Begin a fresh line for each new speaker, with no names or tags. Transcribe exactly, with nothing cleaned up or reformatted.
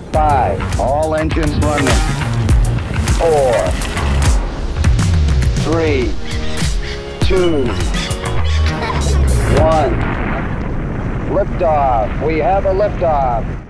Five. All engines running. Four. Three. Two. One. Liftoff. We have a liftoff.